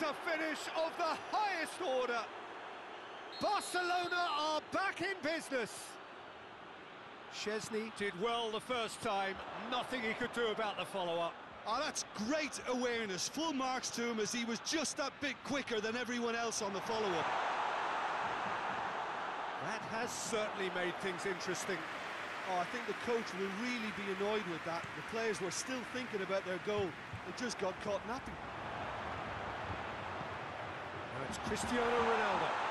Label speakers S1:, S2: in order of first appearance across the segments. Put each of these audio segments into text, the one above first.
S1: is a finish of the highest order. Barcelona are back in business. Szczesny did well the first time, nothing he could do about the follow-up.
S2: Oh, that's great awareness. Full marks to him as he was just that bit quicker than everyone else on the follow-up.
S1: That has certainly made things interesting.
S2: Oh, I think the coach will really be annoyed with that. The players were still thinking about their goal and just got caught napping.
S1: Now it's Cristiano Ronaldo.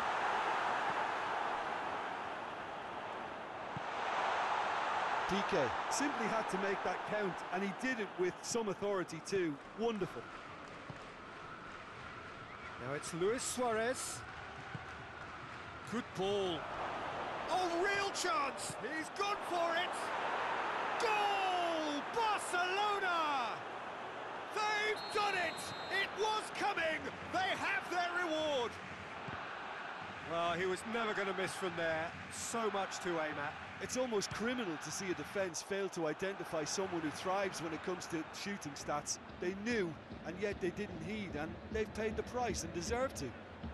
S2: Piqué simply had to make that count, and he did it with some authority too. Wonderful.
S1: Now it's Luis Suarez. Good ball. Oh, real chance! He's gone for it! Goal! Barcelona! They've done it! It was coming! They have their reward! Well, he was never going to miss from there. So much to aim at.
S2: It's almost criminal to see a defence fail to identify someone who thrives when it comes to shooting stats. They knew, and yet they didn't heed, and they've paid the price and deserve to.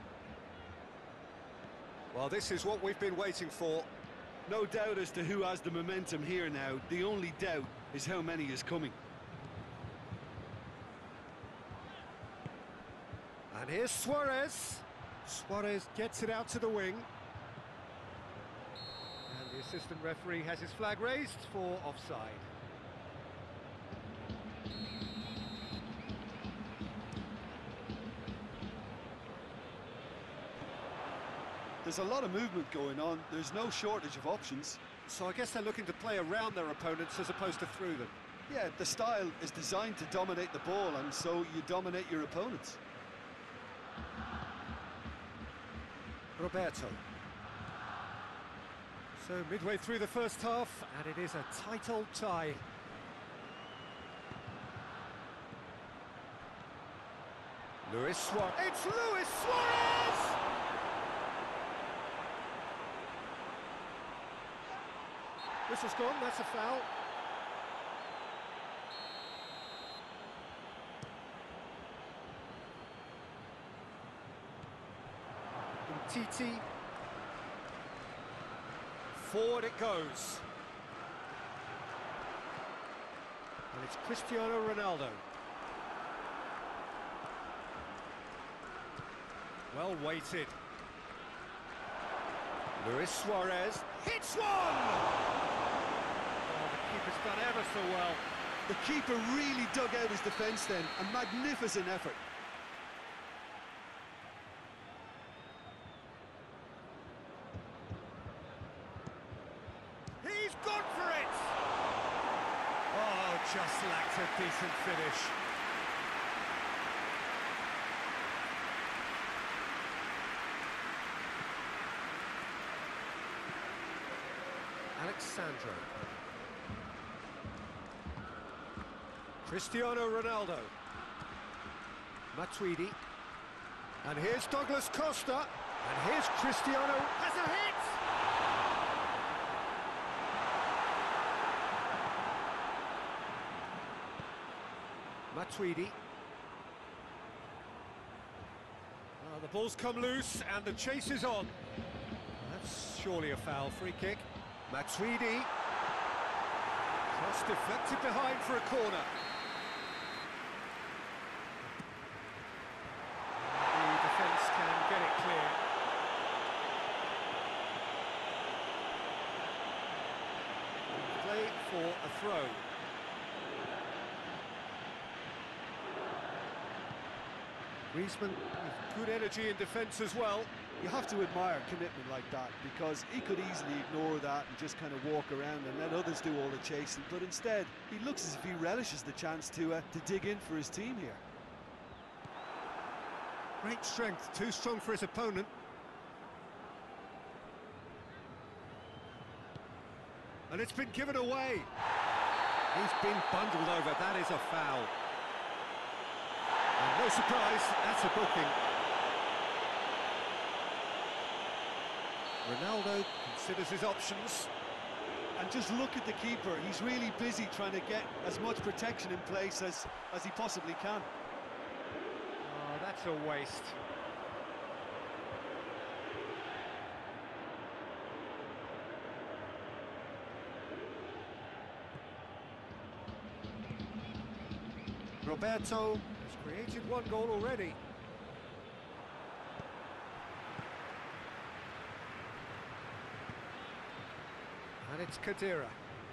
S1: Well, this is what we've been waiting for.
S2: No doubt as to who has the momentum here now. The only doubt is how many is coming.
S1: And here's Suarez. Suarez gets it out to the wing. And the assistant referee has his flag raised for offside.
S2: There's a lot of movement going on. There's no shortage of options.
S1: So I guess they're looking to play around their opponents as opposed to through them.
S2: Yeah, the style is designed to dominate the ball, and so you dominate your opponents.
S1: Roberto. So midway through the first half, and it is a tight old tie. Luis Suarez. It's Luis Suarez! Whistle's gone, that's a foul. Titi. Forward it goes. And it's Cristiano Ronaldo. Well weighted. Luis Suarez hits one! Oh, the keeper's done ever so well.
S2: The keeper really dug out his defence then. A magnificent effort.
S1: He's gone for it! Oh, just lacked a decent finish. Alexandro. Cristiano Ronaldo. Matuidi. And here's Douglas Costa. And here's Cristiano. Has a hit! Matuidi. Well, the ball's come loose and the chase is on. That's surely a foul. Free kick. Matuidi. Cross deflected behind for a corner. The defence can get it clear. Play for a throw. Griezmann with good energy in defence as well.
S2: You have to admire commitment like that, because he could easily ignore that and just kind of walk around and let others do all the chasing, but instead he looks as if he relishes the chance to dig in for his team here.
S1: Great strength, too strong for his opponent. And it's been given away. He's been bundled over, that is a foul. And no surprise, that's a booking. Ronaldo considers his options.
S2: And just look at the keeper, he's really busy trying to get as much protection in place as he possibly can.
S1: Oh, That's a waste. Roberto has created one goal already. And it's Khedira.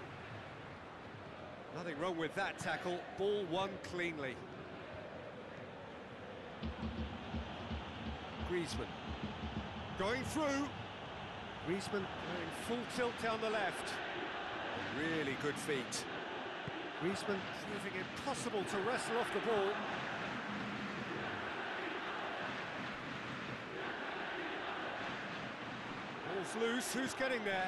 S1: Nothing wrong with that tackle, ball won cleanly. Griezmann. Going through. Griezmann going full tilt down the left. Really good feet. Griezmann proving impossible to wrestle off the ball. Ball's loose, who's getting there?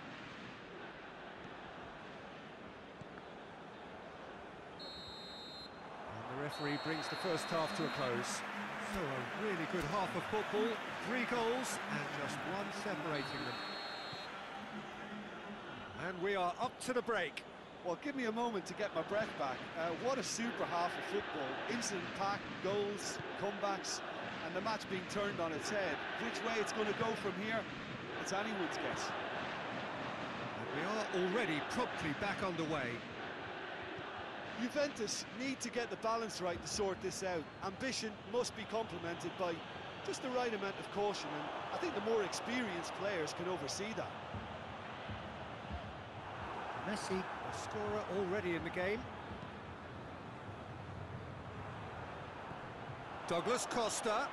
S1: And the referee brings the first half to a close. So a really good half of football, 3 goals and just one separating them. And we are up to the break.
S2: Well, give me a moment to get my breath back. What a super half of football. Instant-packed goals, comebacks, and the match being turned on its head. Which way it's going to go from here, it's anyone's guess.
S1: And we are already promptly back underway.
S2: Juventus need to get the balance right to sort this out. Ambition must be complemented by just the right amount of caution, and I think the more experienced players can oversee that.
S1: Messi, a scorer already in the game. Douglas Costa.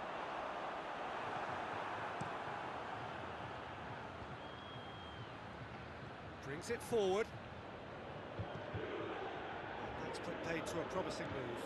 S1: Brings it forward. That's put paid to a promising move.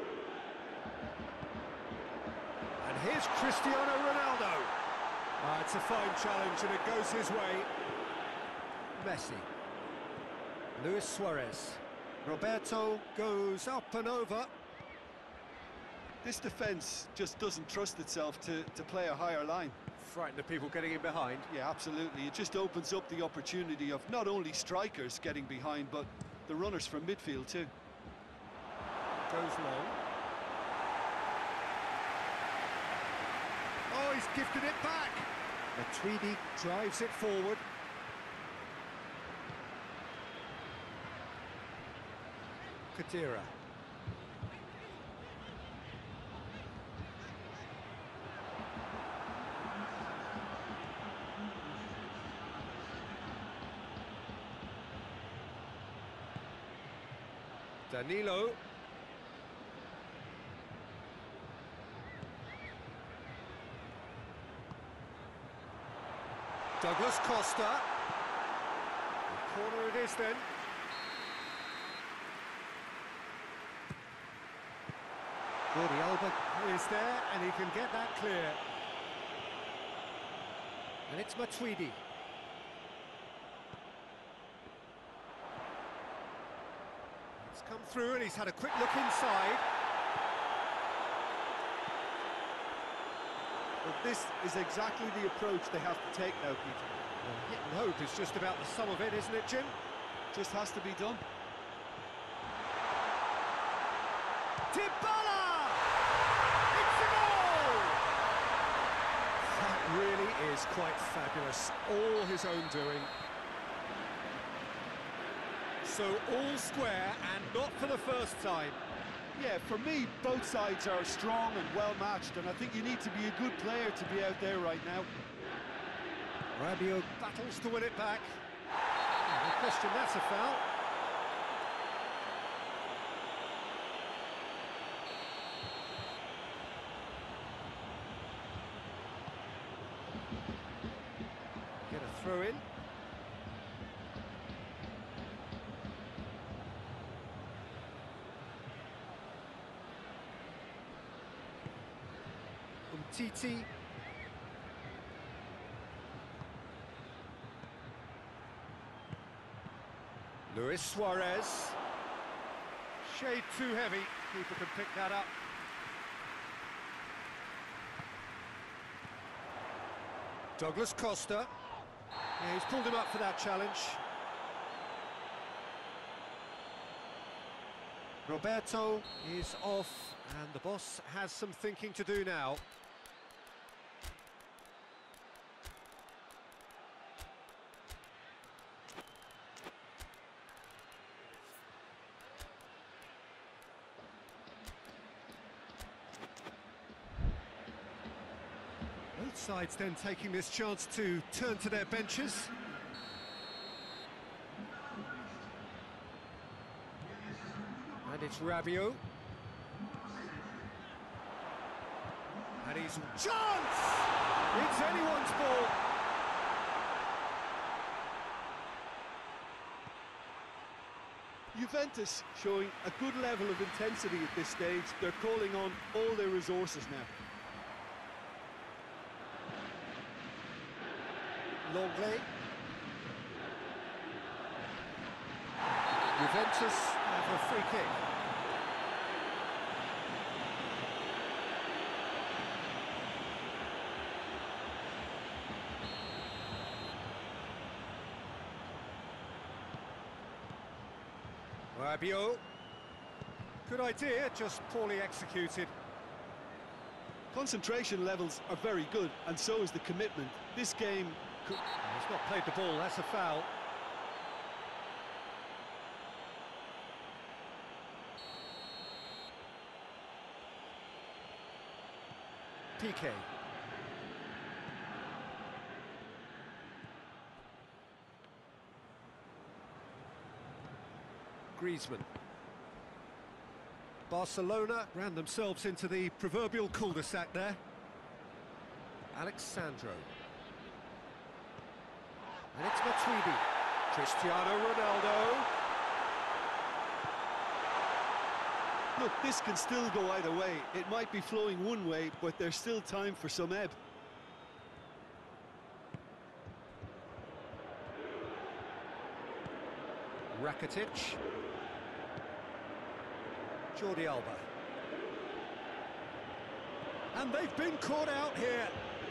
S1: And here's Cristiano Ronaldo. It's a fine challenge and it goes his way. Messi. Luis Suarez. Roberto goes up and over.
S2: This defence just doesn't trust itself to play a higher line.
S1: Frighten the people getting in behind.
S2: Yeah, absolutely. It just opens up the opportunity of not only strikers getting behind, but the runners from midfield too.
S1: Goes long. Oh, he's gifted it back. Matuidi drives it forward. Khedira. Danilo. Douglas Costa. Corner it is then. Jordi Alba is there and he can get that clear. And it's Matuidi. It's come through and he's had a quick look inside.
S2: But this is exactly the approach they have to take now, Peter.
S1: Well, hit and hope is just about the sum of it, isn't it, Jim?
S2: Just has to be done.
S1: Dybala! It's a goal! That really is quite fabulous. All his own doing. So all square and not for the first time.
S2: Yeah, for me, both sides are strong and well-matched, and I think you need to be a good player to be out there right now.
S1: Rabiot battles to win it back. No question, that's a foul. Get a throw in. Titi. Luis Suarez. Shade too heavy. Keeper can pick that up. Douglas Costa. Yeah, he's pulled him up for that challenge. Roberto is off, and the boss has some thinking to do now. Both sides then taking this chance to turn to their benches. And it's Rabiot. And he's... Chance! It's anyone's ball.
S2: Juventus showing a good level of intensity at this stage. They're calling on all their resources now.
S1: Longley. Juventus have a free kick. Rabiot. Good idea, just poorly executed.
S2: Concentration levels are very good, and so is the commitment. This game could...
S1: He's not played the ball, that's a foul. Piqué. Griezmann. Barcelona ran themselves into the proverbial cul-de-sac there. Alexandro. And it's Matuidi. Cristiano Ronaldo.
S2: Look, this can still go either way. It might be flowing one way, but there's still time for some ebb.
S1: Rakitic. Jordi Alba. And they've been caught out here.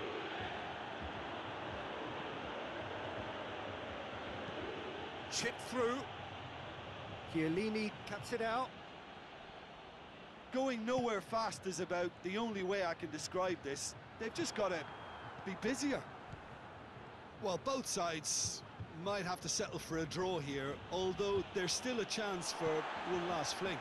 S1: Chip through. Chiellini cuts it out.
S2: Going nowhere fast is about the only way I can describe this. They've just got to be busier. Well, both sides might have to settle for a draw here, although there's still a chance for one last fling.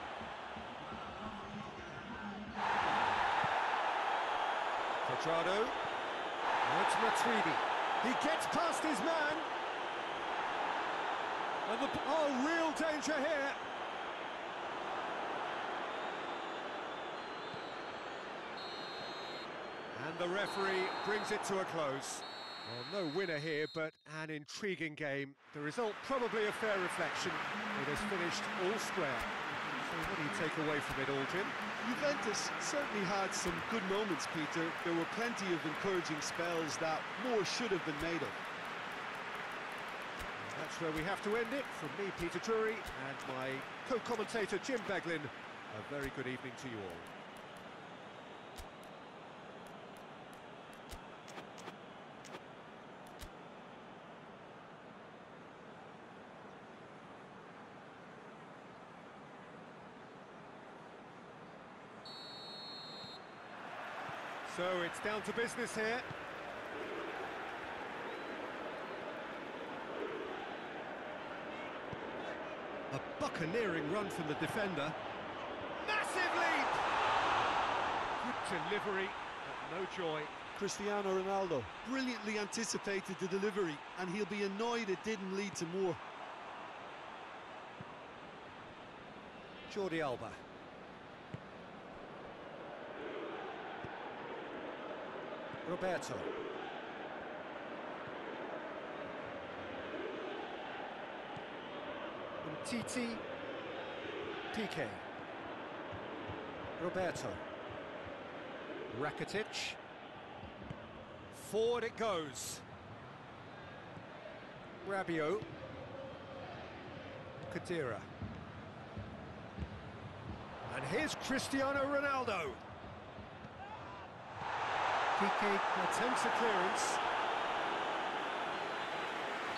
S1: Quadrado. It's Matuidi. He gets past his man. And real danger here. And the referee brings it to a close. Well, no winner here, but an intriguing game. The result probably a fair reflection. It has finished all square. So what do you take away from it all, Jim?
S2: Juventus certainly had some good moments, Peter. There were plenty of encouraging spells that more should have been made of.
S1: That's where we have to end it. From me, Peter Drury, and my co-commentator, Jim Beglin, a very good evening to you all. So it's down to business here. A buccaneering run from the defender. Massive leap! Good delivery, but no joy.
S2: Cristiano Ronaldo brilliantly anticipated the delivery, and he'll be annoyed it didn't lead to more.
S1: Jordi Alba. Roberto. Titi. Piqué. Roberto. Rakitic. Forward it goes. Rabiot. Khedira. And here's Cristiano Ronaldo. Piqué attempts a clearance.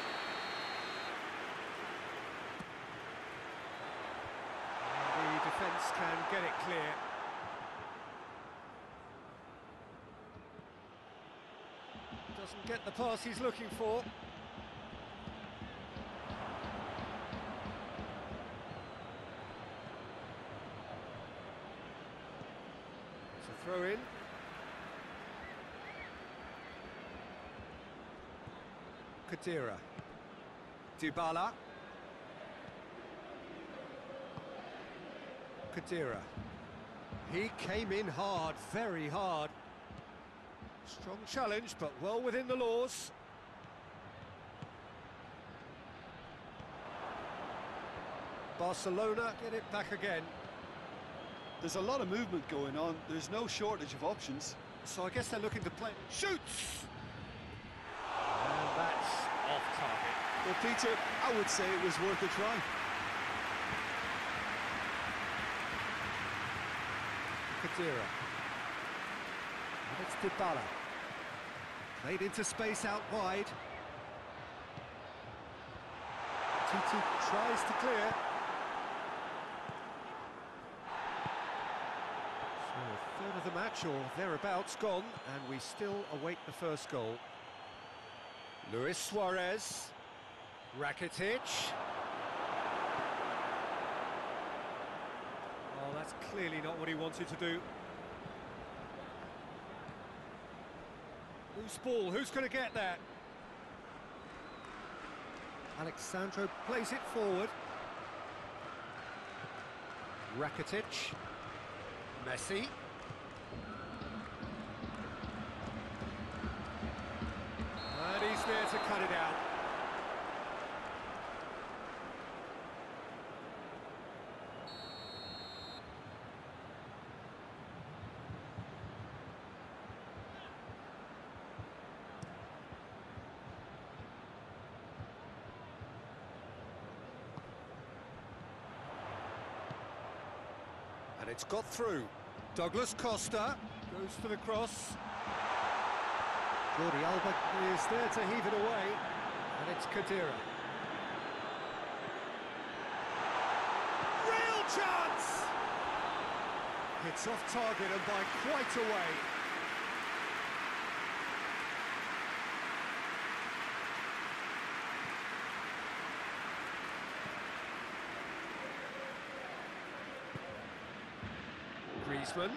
S1: And the defender defence can get it clear. Doesn't get the pass he's looking for. It's a throw in. Khedira. Dybala. Khedira. He came in hard, very hard. Strong challenge, but well within the laws. Barcelona get it back again.
S2: There's a lot of movement going on. There's no shortage of options.
S1: So I guess they're looking to play. Shoots! And that's off target.
S2: Well, Peter, I would say it was worth a try.
S1: Khedira. And it's Dybala. Played into space out wide. Titi tries to clear. So a third of the match or thereabouts gone, and we still await the first goal. Luis Suarez. Rakitic. Oh, that's clearly not what he wanted to do. Loose ball, who's going to get that? Alexandro plays it forward. Rakitic. Messi. And he's there to cut it out. And it's got through. Douglas Costa goes for the cross. Jordi Alba is there to heave it away. And it's Khedira. Real chance! It's off target and by quite a way. Griezmann.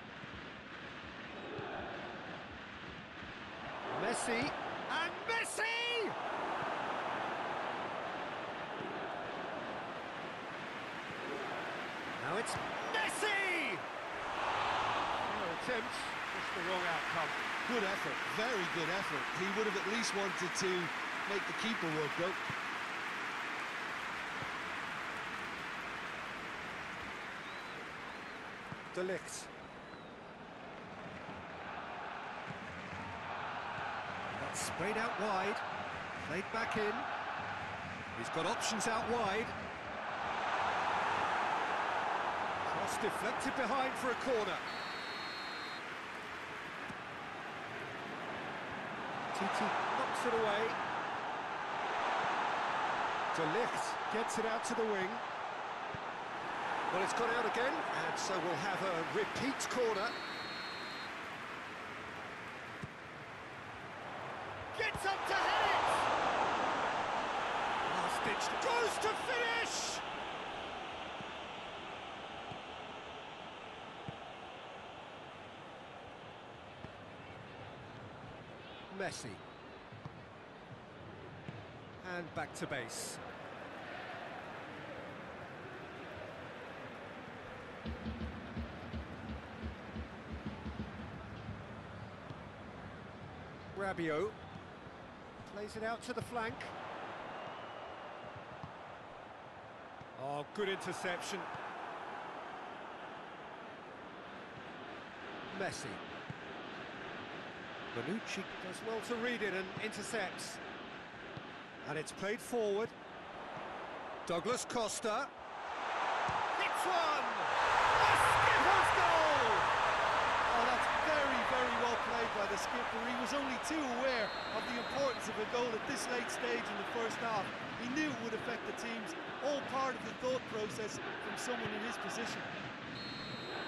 S1: Messi. And Messi! Now it's Messi! No attempt, just the wrong outcome.
S2: Good effort, very good effort. He would have at least wanted to make the keeper work, though.
S1: De Ligt. That's sprayed out wide, played back in. He's got options out wide. Cross deflected behind for a corner. Titi knocks it away. De Ligt gets it out to the wing. Well, it's gone out again, and so we'll have a repeat corner. Gets up to head it! Last-ditch goes to finish! Messi. And back to base. Rabiot plays it out to the flank. Oh, good interception. Messi. Bonucci does well to read it and intercepts. And it's played forward. Douglas Costa. Hits one! A skipper's goal!
S2: Oh, that's very, very well played by the skipper. He was only too aware of the importance of a goal at this late stage in the first half. He knew it would affect the teams, all part of the thought process from someone in his position.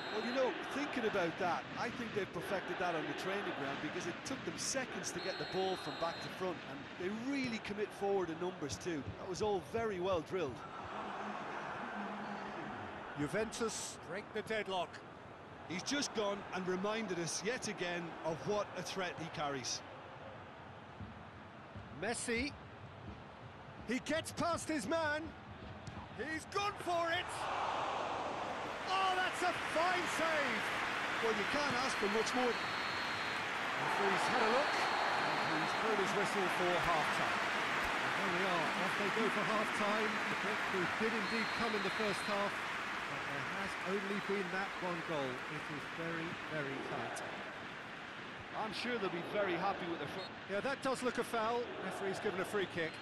S2: Well, you know, thinking about that, I think they've perfected that on the training ground because it took them seconds to get the ball from back to front, and they really commit forward in numbers too. That was all very well drilled.
S1: Juventus break the deadlock.
S2: He's just gone and reminded us yet again of what a threat he carries.
S1: Messi. He gets past his man. He's gone for it. Oh, that's a fine save.
S2: Well, you can't ask for much more.
S1: Referee's had a look, and he's blown his whistle for half-time. And there we are, off they go for half-time. The breakthrough did indeed come in the first half, but there has only been that one goal. It is very, very tight.
S2: I'm sure they'll be very happy with their front.
S1: Yeah, that does look a foul. Referee's given a free kick.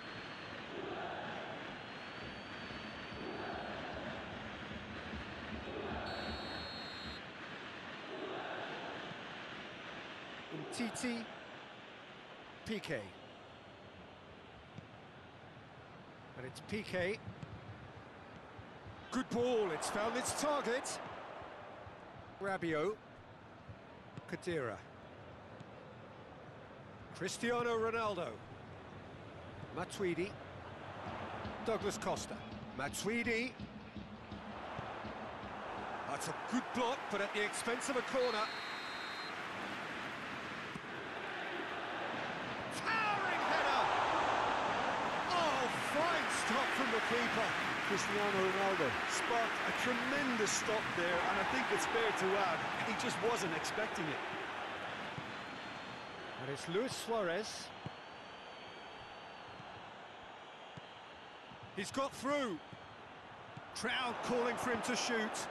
S1: Titi, Piqué, and it's Piqué. Good ball, it's found its target. Rabiot, Khedira, Cristiano Ronaldo, Matuidi, Douglas Costa, Matuidi. That's a good block, but at the expense of a corner. Stop from the keeper.
S2: Cristiano Ronaldo sparked a tremendous stop there, and I think it's fair to add, he just wasn't expecting it.
S1: And it's Luis Suarez. He's got through. Crowd calling for him to shoot.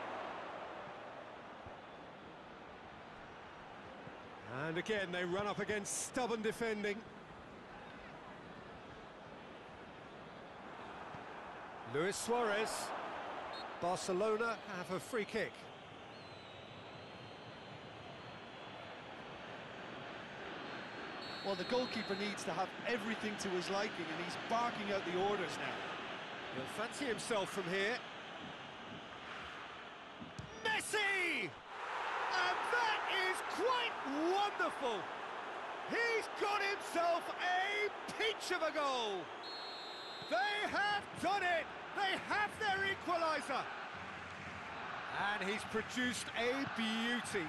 S1: And again, they run up against stubborn defending. Luis Suarez. Barcelona have a free kick.
S2: Well, the goalkeeper needs to have everything to his liking, and he's barking out the orders now.
S1: He'll fancy himself from here. Messi! And that is quite wonderful! He's got himself a peach of a goal! They have done it! They have their equaliser! And he's produced a beauty.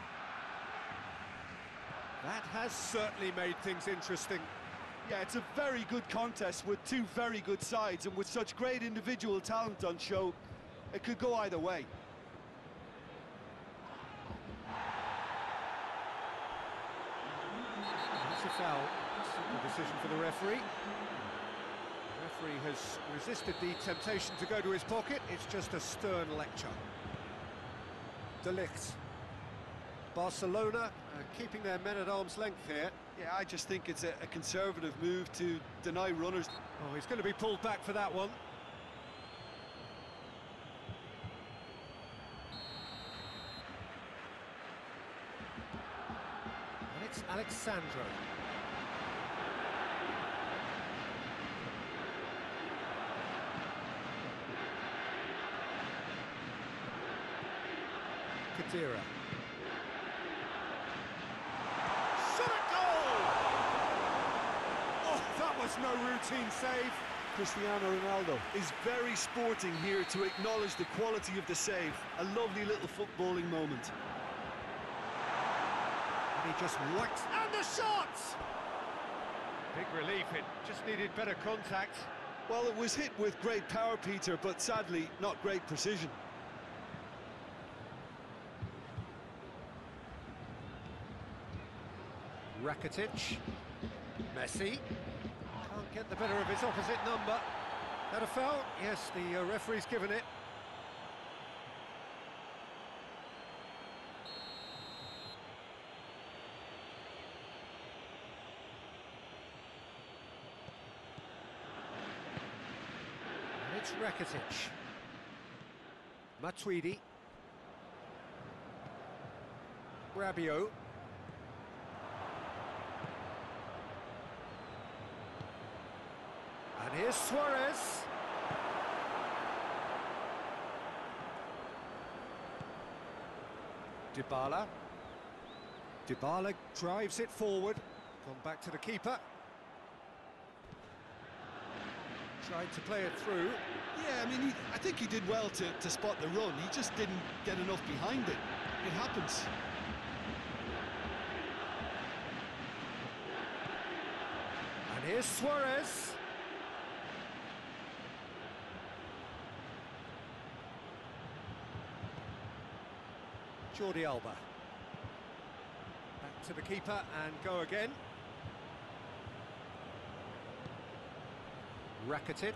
S1: That has certainly made things interesting.
S2: Yeah, it's a very good contest with two very good sides, and with such great individual talent on show, it could go either way.
S1: That's a foul. Simple decision for the referee. The referee has resisted the temptation to go to his pocket. It's just a stern lecture. De Ligt. Barcelona keeping their men at arm's length here.
S2: Yeah, I just think it's a conservative move to deny runners.
S1: Oh, he's going to be pulled back for that one. And it's Alexandro. Khedira. No routine save.
S2: Cristiano Ronaldo is very sporting here to acknowledge the quality of the save. A lovely little footballing moment.
S1: And he just whacks. And the shot! Big relief, it just needed better contact.
S2: Well, it was hit with great power, Peter, but sadly, not great precision.
S1: Rakitic. Messi. Can't get the better of his opposite number. That a foul? Yes, the referee's given it. And it's Rakitic. Matuidi. Rabiot. And here's Suarez. Dybala. Dybala drives it forward. Gone back to the keeper. Tried to play it through.
S2: Yeah, I mean, I think he did well to spot the run. He just didn't get enough behind it. It happens.
S1: And here's Suarez. Jordi Alba. Back to the keeper and go again. Rakitic.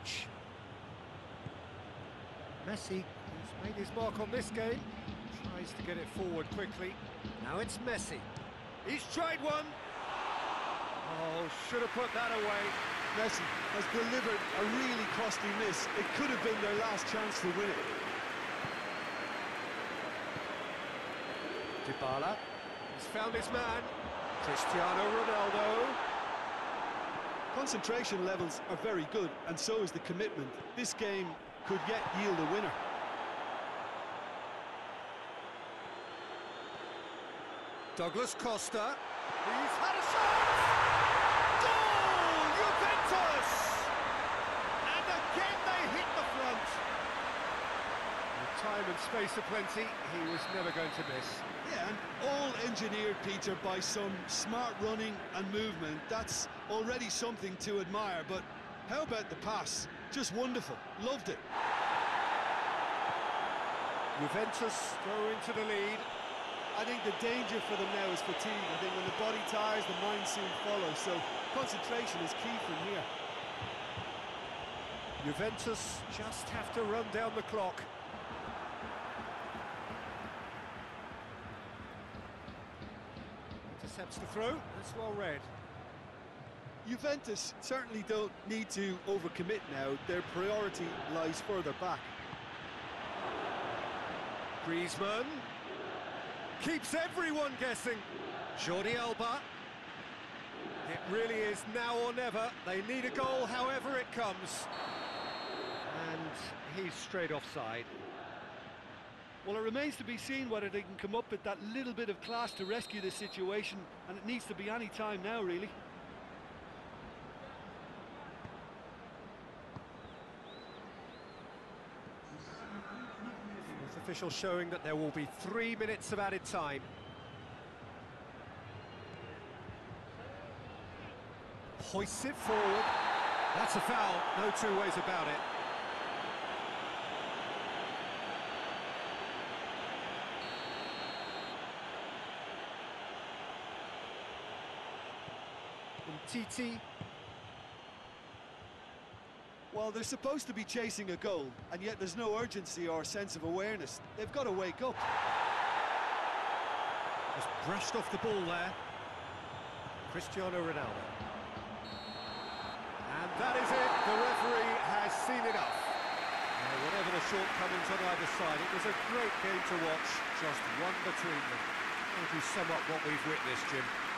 S1: Messi, who's made his mark on this game, tries to get it forward quickly. Now it's Messi. He's tried one. Oh, should have put that away.
S2: Messi has delivered a really costly miss. It could have been their last chance to win it.
S1: Dybala. He's found his man. Cristiano Ronaldo.
S2: Concentration levels are very good, and so is the commitment. This game could yet yield a winner.
S1: Douglas Costa. He's had a shot! Goal! Juventus! And again they hit the front. With time and space aplenty, he was never going to miss.
S2: Yeah, and all engineered, Peter, by some smart running and movement. That's already something to admire, but how about the pass? Just wonderful. Loved it.
S1: Juventus go into the lead.
S2: I think the danger for them now is fatigue. I think when the body tires, the mind soon follows, so concentration is key from here.
S1: Juventus just have to run down the clock. Intercepts the throw, that's well read.
S2: Juventus certainly don't need to overcommit now. Their priority lies further back.
S1: Griezmann keeps everyone guessing. Jordi Alba. It really is now or never. They need a goal however it comes. And he's straight offside.
S2: Well, it remains to be seen whether they can come up with that little bit of class to rescue this situation, and it needs to be any time now, really.
S1: Official showing that there will be 3 minutes of added time. Hoists it forward. That's a foul, no two ways about it. Titi.
S2: Well, they're supposed to be chasing a goal, and yet there's no urgency or sense of awareness. They've got to wake up.
S1: Just brushed off the ball there. Cristiano Ronaldo. And that is it. The referee has seen enough. Whatever the shortcomings on either side, it was a great game to watch. Just one between them. How do you sum up what we've witnessed, Jim?